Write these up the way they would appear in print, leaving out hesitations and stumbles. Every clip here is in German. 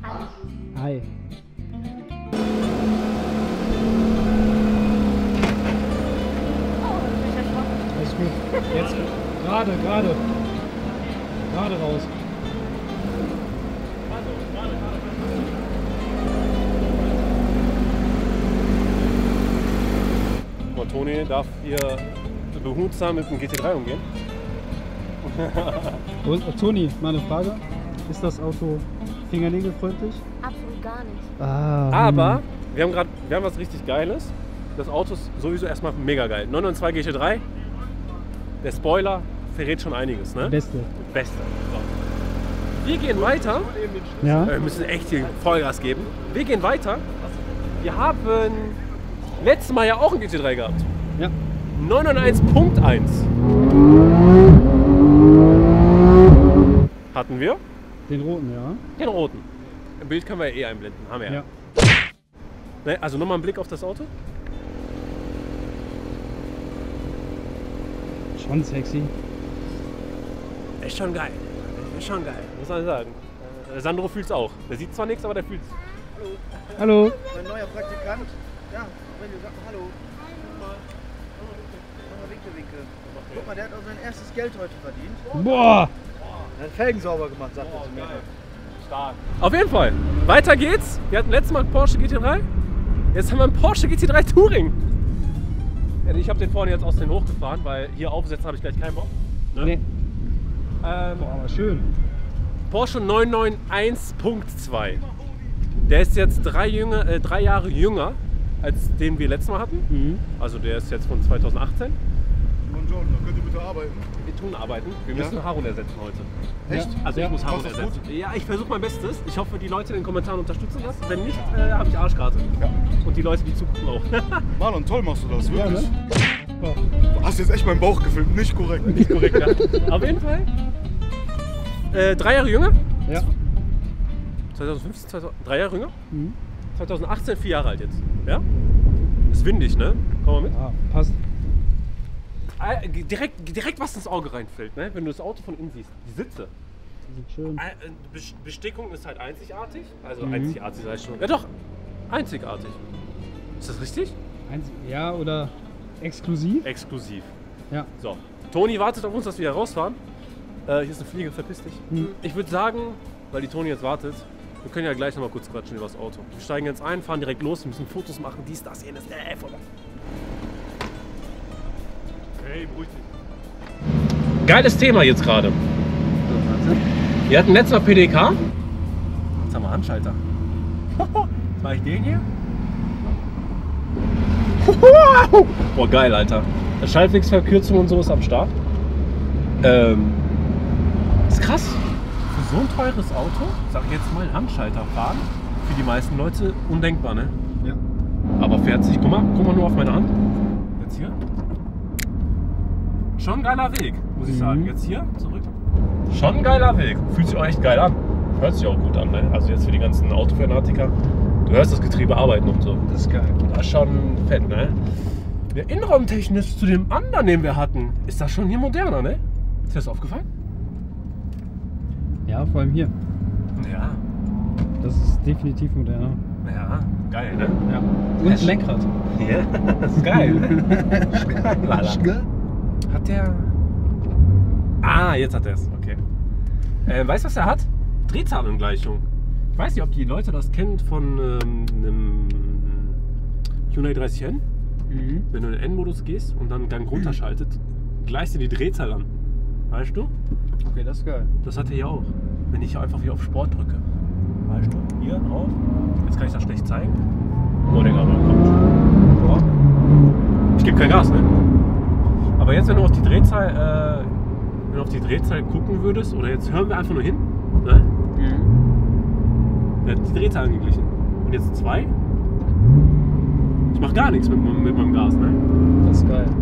Hi. Alles gut. Jetzt gerade raus. Toni darf hier behutsam mit dem GT3 umgehen. Und, Toni, mal eine Frage. Ist das Auto fingernägelfreundlich? Absolut gar nicht. Aber wir haben was richtig Geiles. Das Auto ist sowieso erstmal mega geil. 992 GT3. Der Spoiler verrät schon einiges, ne? Beste. Beste. So. Wir gehen weiter. Ja. Wir müssen echt hier Vollgas geben. Wir gehen weiter. Wir haben letztes Mal ja auch ein GT3 gehabt. Ja. 991.1 hatten wir. Den roten, ja. Den roten. Im Bild können wir ja eh einblenden. Haben wir ja. Ja. Ne, also nochmal einen Blick auf das Auto. Schon sexy. Ist schon geil. Ist schon geil, muss man sagen. Sandro fühlt's auch. Der sieht zwar nichts, aber der fühlt's. Hallo. Mein neuer Praktikant. Ja, wenn du sagst hallo. Winke. Guck mal, der hat auch sein erstes Geld heute verdient. Boah. Er hat Felgen sauber gemacht, sagt er zu mir. Stark. Auf jeden Fall. Weiter geht's. Wir hatten letztes Mal einen Porsche GT3. Jetzt haben wir einen Porsche GT3 Touring. Ja, ich habe den vorne jetzt aus den hochgefahren, weil hier aufsetzen habe ich gleich keinen Bock. Ne? Nee. Boah, aber schön. Porsche 991.2. Der ist jetzt 3 Jahre jünger als den wir letztes Mal hatten. Mhm. Also der ist jetzt von 2018. Buongiorno, könnt ihr bitte arbeiten? Wir tun arbeiten. Wir müssen Harun ersetzen heute. Echt? Also Ja. ich muss Harun Machst du das ersetzen. Ja, ich versuche mein Bestes. Ich hoffe, die Leute in den Kommentaren unterstützen das. Wenn nicht, habe ich Arschkarte. Ja. Und die Leute, die zugucken auch. Marlon, toll machst du das, Ja, wirklich. ne? Oh. Du hast jetzt echt meinen Bauch gefilmt, nicht korrekt. Nicht korrekt, ja. Auf jeden Fall. 3 Jahre jünger. Ja. 2015, 3 Jahre jünger. Mhm. 2018, 4 Jahre alt jetzt. Ja? Ist windig, ne? Komm mal mit. Ah, passt. Direkt was ins Auge reinfällt, ne? Wenn du das Auto von innen siehst. Die Sitze. Die sind schön. Bestickung ist halt einzigartig. Also einzigartig sag ich schon. Ja doch, einzigartig. Ist das richtig? Ja, oder exklusiv? Exklusiv. Ja. So, Toni wartet auf uns, dass wir hier rausfahren. Hier ist eine Fliege, verpiss dich. Ich würde sagen, weil die Toni jetzt wartet, wir können ja gleich noch mal kurz quatschen über das Auto. Wir steigen jetzt ein, fahren direkt los, wir müssen Fotos machen, dies, das, jenes, Hey, beruhig dich. Geiles Thema jetzt gerade. Wir hatten letztes Mal PDK. Jetzt haben wir Handschalter. War ich den hier? Boah, geil, Alter. Schaltwegsverkürzung und so ist am Start. Ist krass. Für so ein teures Auto, sag ich jetzt mal, Handschalter fahren, für die meisten Leute undenkbar, ne? Ja. Aber fährt sich, guck mal nur auf meine Hand. Jetzt hier. Schon ein geiler Weg, muss ich sagen. Jetzt hier, zurück. Schon ein geiler Weg. Fühlt sich auch echt geil an. Hört sich auch gut an, ne? Also jetzt für die ganzen Autofanatiker. Du hörst das Getriebe arbeiten und so. Das ist geil. Das ist schon fett, ne? Der innenraumtechnisch zu dem anderen, den wir hatten, ist das schon hier moderner, ne? Ist dir das aufgefallen? Ja, vor allem hier. Ja. Das ist definitiv moderner. Ja, geil, ne? Ja. Und ein Lenkrad. Ja, das ist geil. Lala. Hat der... Ah, jetzt hat er es. Okay. Weißt du, was er hat? Drehzahlangleichung. Ich weiß nicht, ob die Leute das kennen von einem Hyundai 30N. Wenn du in den N-Modus gehst und dann Gang runterschaltet, gleichst du die Drehzahl an. Weißt du? Okay, das ist geil. Das hat er hier auch. Wenn ich einfach hier auf Sport drücke. Weißt du? Hier drauf. Jetzt kann ich das schlecht zeigen. Oh, Digga, aber kommt. Boah. Ich gebe kein Gas, ne? Aber jetzt, wenn du auf die Drehzahl, gucken würdest, oder jetzt hören wir einfach nur hin, ne? Der hat die Drehzahl angeglichen. Und jetzt 2. Ich mach gar nichts mit meinem Gas, ne? Das ist geil.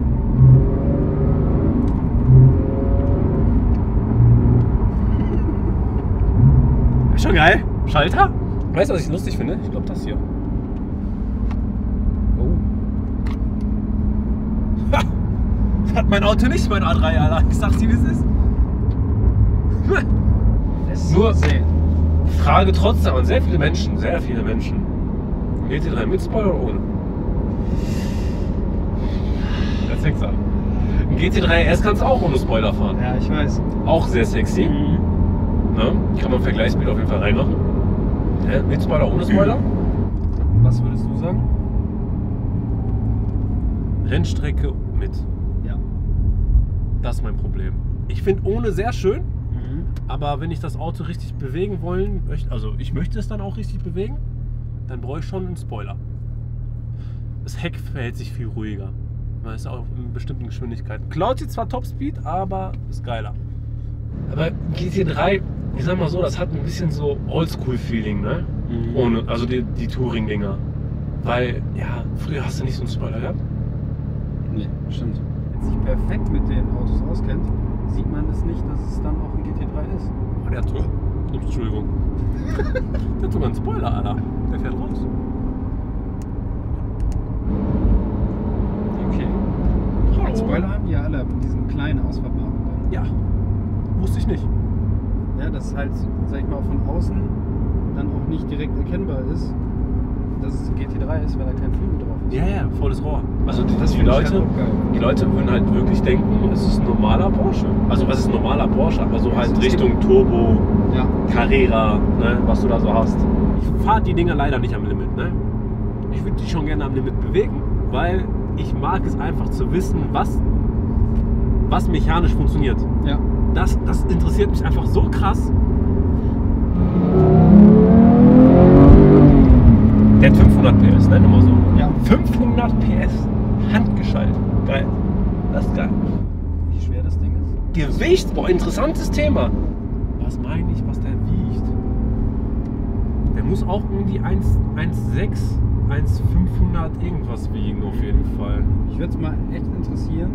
Ist schon geil. Schalter? Weißt du, was ich lustig finde? Ich glaube das hier. Oh. Ha! Das hat mein Auto nicht, mein A3, Alter. Ich sag's dir, wie es ist. Das ist Nur- so zäh. Frage trotzdem an sehr viele Menschen. GT3 mit Spoiler oder ohne? Das fängt's an. Ein GT3 RS kannst du auch ohne Spoiler fahren. Ja, ich weiß. Auch sehr sexy. Ne? Kann man Vergleichsbild auf jeden Fall reinmachen. Mit Spoiler, ohne Spoiler? Was würdest du sagen? Rennstrecke mit. Ja. Das ist mein Problem. Ich finde ohne sehr schön, aber wenn ich das Auto richtig bewegen wollen möchte, also ich möchte es dann auch richtig bewegen, dann brauche ich schon einen Spoiler. Das Heck verhält sich viel ruhiger. Man ist auch in bestimmten Geschwindigkeiten. Klaut jetzt zwar Topspeed, aber ist geiler. Aber GT3, ich sag mal so, das hat ein bisschen so Oldschool-Feeling, ne? Ohne, also die Touring-Dinger. Weil, ja, früher hast du nicht so einen Spoiler gehabt. Nee, stimmt. Wenn sich perfekt mit den Autos auskennt, sieht man es nicht, dass es dann auch ein GT3 ist. Oh, der hat Entschuldigung. Der hat sogar einen Spoiler, Alter. Der fährt raus. Okay. Hallo. Spoiler haben die ja alle mit diesen kleinen ausfahrbaren. Ja. Wusste ich nicht. Ja, dass halt, sag ich mal, von außen dann auch nicht direkt erkennbar ist, dass es ein GT3 ist, weil da kein Flügel drauf ist. Ja, ja, volles Rohr. Also die finde ich Leute, halt auch geil. die Leute würden halt wirklich denken, es ist ein normaler Porsche. Also was ist ein normaler Porsche? Aber so halt Richtung Turbo, Ja. Carrera, ne, was du da so hast. Ich fahre die Dinger leider nicht am Limit. Ne? Ich würde die schon gerne am Limit bewegen, weil ich mag es einfach zu wissen, was mechanisch funktioniert. Ja. Das interessiert mich einfach so krass. Der hat 500 PS, ne? Nur mal so. Ja. 500 PS. Handgeschaltet. Geil. Das ist geil. Wie schwer das Ding ist? Gewicht, boah, interessantes Thema. Was meine ich, was der wiegt? Der muss auch irgendwie 1,6, 1,500 irgendwas wiegen auf jeden Fall. Ich würde es mal echt interessieren,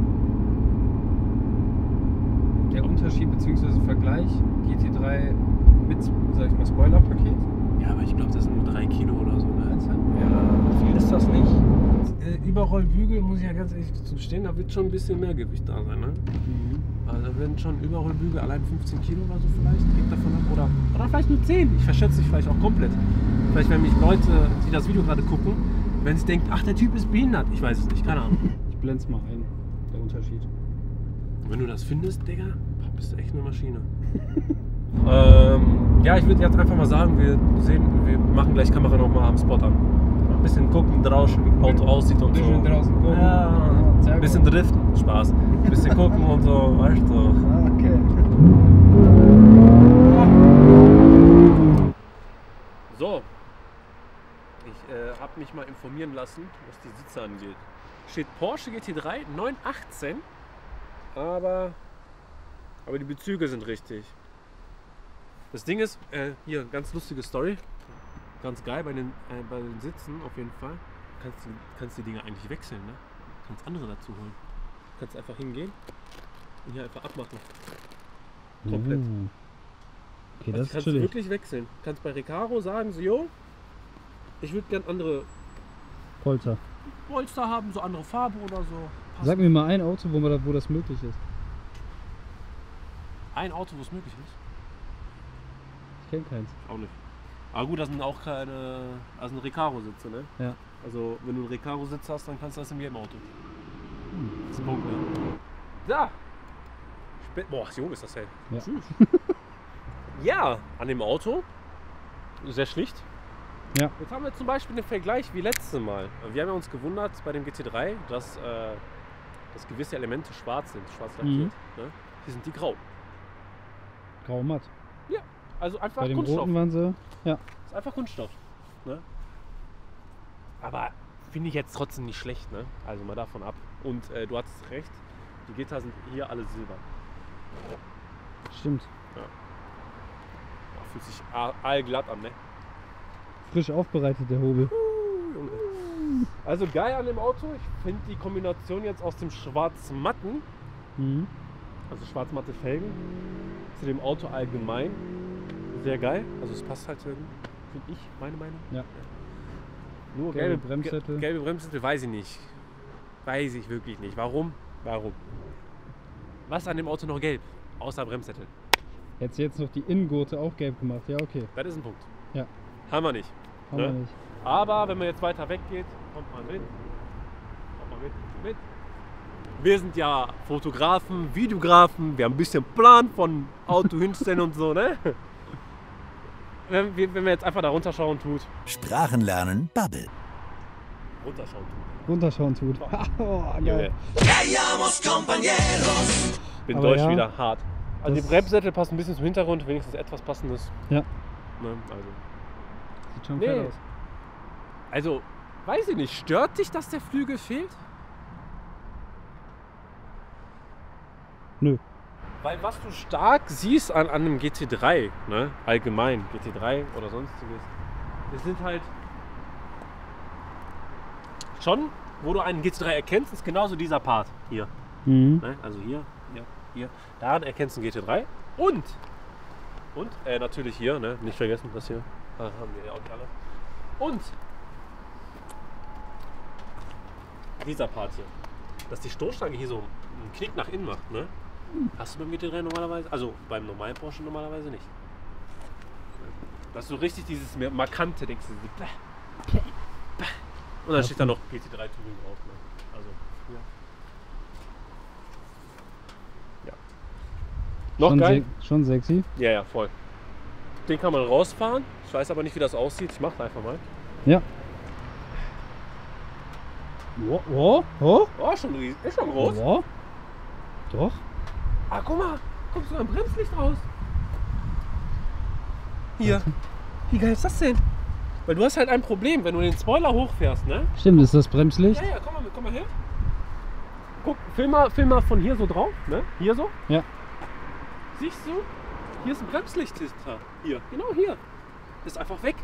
der Unterschied bzw. Vergleich GT3 mit, sag ich mal, Spoiler-Paket. Ja, aber ich glaube, das sind nur 3 Kilo oder so. Ne? Meinst du? Ja, viel ist das nicht. Überrollbügel, muss ich ja ganz ehrlich zugestehen, da wird schon ein bisschen mehr Gewicht da sein. Ne? Also da werden schon Überrollbügel allein 15 Kilo oder so vielleicht, hängt davon ab. Oder vielleicht nur 10. Ich verschätze dich vielleicht auch komplett. Vielleicht, wenn mich Leute, die das Video gerade gucken, wenn sie denken, ach, der Typ ist behindert. Ich weiß es nicht, keine Ahnung. Ich blende es mal ein, der Unterschied. Und wenn du das findest, Digga, bist du echt eine Maschine. Ja, ich würde jetzt einfach mal sagen, wir machen gleich Kamera nochmal am Spot an. Ein bisschen gucken draußen, wie das Auto aussieht und so. Ein bisschen draußen gucken. Ja, ein bisschen driften, Spaß. Ein bisschen gucken und so, weißt du. Okay. So, ich habe mich mal informieren lassen, was die Sitze angeht. Steht Porsche GT3 918, aber die Bezüge sind richtig. Das Ding ist, hier, ganz lustige Story, ganz geil bei den Sitzen auf jeden Fall. Kannst die Dinger eigentlich wechseln, ne? Kannst andere dazu holen. Kannst einfach hingehen und hier einfach abmachen. Komplett. Okay, Also das ist kannst du chillig. wirklich wechseln. Kannst bei Recaro sagen, so, jo, ich würde gern andere Polster. Polster haben, so andere Farbe oder so. Passt. Sag mir mal ein Auto, wo das möglich ist. Ein Auto, wo es möglich ist? Ich kenne keins. Auch nicht. Aber gut, das sind auch keine, also Recaro-Sitze, ne? Ja. Also wenn du einen Recaro-Sitz hast, dann kannst du das in jedem Auto. Das ist ein Punkt, ne? Da! Boah, Junge, ist das hell. Ja. Tschüss. Ja, an dem Auto, sehr schlicht. Ja. Jetzt haben wir zum Beispiel den Vergleich wie letztes Mal. Wir haben ja uns gewundert bei dem GT3, dass gewisse Elemente schwarz sind, schwarz lackiert. Ne? Hier sind die grau. Grau matt. Ja, also einfach Bei dem Kunststoff. roten waren sie. Ja. Ist einfach Kunststoff. Ne? Aber finde ich jetzt trotzdem nicht schlecht, ne? Also mal davon ab. Und du hattest recht, die Gitter sind hier alle silber. Stimmt. Ja, fühlt sich allglatt an, ne? Frisch aufbereitet, der Hobel. Junge. Also geil an dem Auto, ich finde die Kombination jetzt aus dem schwarz-matten, also schwarz-matte Felgen, zu dem Auto allgemein sehr geil. Also es passt halt irgendwie, finde ich, meine Meinung. Ja. Nur Gelbe Bremssättel. Gelbe Bremssättel weiß ich nicht. Weiß ich wirklich nicht. Warum? Was ist an dem Auto noch gelb? Außer Bremssättel. Hättest du jetzt noch die Innengurte auch gelb gemacht? Ja, okay. Das ist ein Punkt. Ja. Haben wir nicht. Haben wir nicht. Aber wenn man jetzt weiter weg geht, kommt man mit. Wir sind ja Fotografen, Videografen, wir haben ein bisschen Plan von Auto-Hinstellen und so, ne? Wenn wir jetzt einfach da runterschauen tut. Sprachenlernen Bubble. Runterschauen tut. Runterschauen tut. Oh, Junge. geil. Bin Aber Deutsch ja, wieder hart. Also die das- Bremssättel passen ein bisschen zum Hintergrund, wenigstens etwas passendes. Ja. Ne? Also. Sieht schon Nee. fett aus. Also, weiß ich nicht, stört dich, dass der Flügel fehlt? Nö. Weil was du stark siehst an einem GT3, ne, allgemein, GT3 oder sonstiges, das sind halt schon, wo du einen GT3 erkennst, ist genauso dieser Part hier. Mhm. Ne? Also hier. Daran erkennst du einen GT3 und natürlich hier, ne, nicht vergessen, das hier, haben wir ja auch nicht alle. Und dieser Part hier, dass die Stoßstange hier so einen Knick nach innen macht, ne? Hast du beim GT3 normalerweise, also beim normalen Porsche normalerweise nicht. Dass du richtig dieses markante denkst, und dann steht da noch GT3 Touring drauf, ne? Also, ja. Noch Schon, geil? schon sexy. Ja, voll. Den kann man rausfahren. Ich weiß aber nicht, wie das aussieht. Ich mach's einfach mal. Ja. Oh. Oh, schon riesig. Ist schon groß. Oh. Doch. Ah, guck mal. Kommt sogar ein Bremslicht raus. Hier. Wie geil ist das denn? Weil du hast halt ein Problem, wenn du den Spoiler hochfährst, ne? Stimmt, ist das Bremslicht? Ja, komm mal her. Guck, film mal von hier so drauf, ne? Hier so. Ja. Siehst du? Hier ist ein Bremslicht hinter. Hier, genau hier. Ist einfach weg.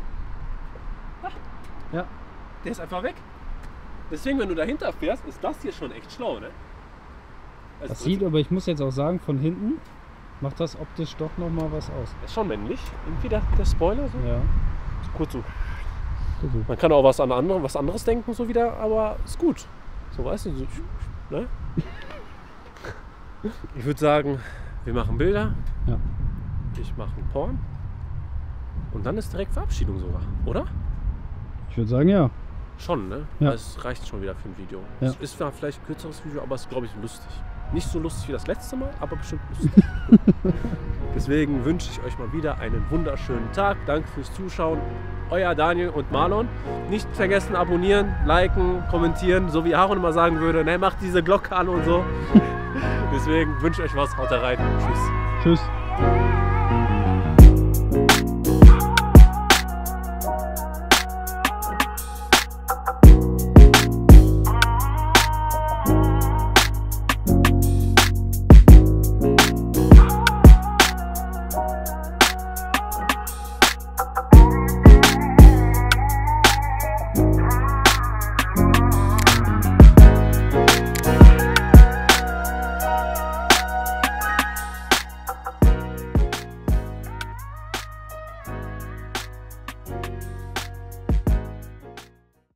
Ja. Der ist einfach weg. Deswegen, wenn du dahinter fährst, ist das hier schon echt schlau, ne? Also Das sieht, aber ich muss jetzt auch sagen, von hinten macht das optisch doch noch mal was aus. ist schon männlich. Irgendwie der Spoiler so. Ja. Kurz so. Man kann auch was anderes denken, so wieder, aber ist gut. So, weißt du, so, ne? Ich würde sagen, wir machen Bilder. Ja. Ich mache einen Porn. Und dann ist direkt Verabschiedung sogar, oder? Ich würde sagen, ja. Schon, ne? Ja. Es reicht schon wieder für ein Video. Ja. Es ist zwar vielleicht ein kürzeres Video, aber es ist, glaube ich, lustig. Nicht so lustig wie das letzte Mal, aber bestimmt lustig. Deswegen wünsche ich euch mal wieder einen wunderschönen Tag. Danke fürs Zuschauen. Euer Daniel und Marlon. Nicht vergessen, abonnieren, liken, kommentieren, so wie Aaron immer sagen würde. Ne, macht diese Glocke an und so. Deswegen wünsche ich euch was. Haut rein. Tschüss. Tschüss.